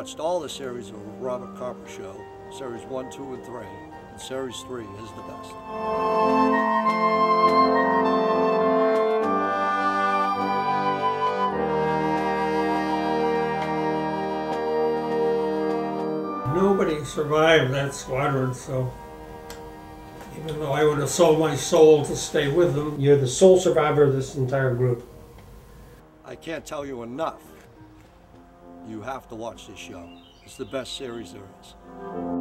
watched all the series of Robert Kopper Show, series 1, 2, and 3, and series 3 is the best. Nobody survived that squadron, so even though I would have sold my soul to stay with them. You're the sole survivor of this entire group. I can't tell you enough. You have to watch this show. It's the best series there is.